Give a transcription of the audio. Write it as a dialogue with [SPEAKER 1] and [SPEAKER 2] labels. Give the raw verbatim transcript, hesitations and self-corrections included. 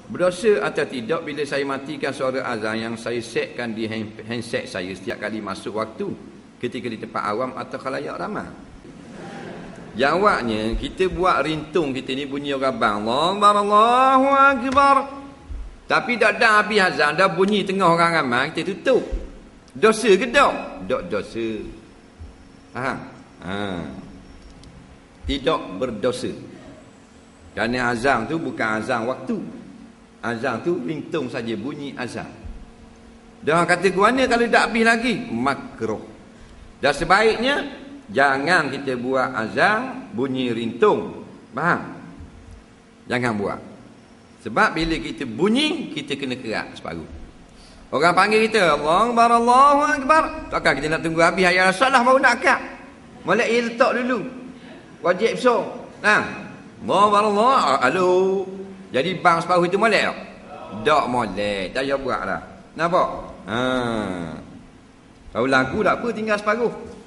[SPEAKER 1] Berdosa atau tidak bila saya matikan suara azan yang saya setkan di handset saya setiap kali masuk waktu ketika di tempat awam atau khalayak ramai? Jawabnya, kita buat rintung kita ni bunyi orang bang, Allahu Akbar. Tapi tak dah habis azan, dah bunyi tengah orang ramai, kita tutup. Dosa ke tak? Tak dosa. Faham? Ha. Tidak berdosa. Kerana azan tu bukan azan waktu. Azan tu ringtone saja, bunyi azan. Dah kata ke mana kalau tak habis lagi? Makruh. Dan sebaiknya jangan kita buat azan bunyi ringtone. Faham? Jangan buat. Sebab bila kita bunyi, kita kena kerak separuh. Orang panggil kita, Allahu Akbar, Allahu Akbar. Takkan kita nak tunggu habis ayat salah baru nak akak. Molek ia letak dulu. Wajib so. Nah. Allahu Akbar, Allah. Halo. Jadi bang separuh itu molek tak? Tak molek. Tak payah buat lah. Nampak? Ha. Kalau lagu tak apa, tinggal separuh.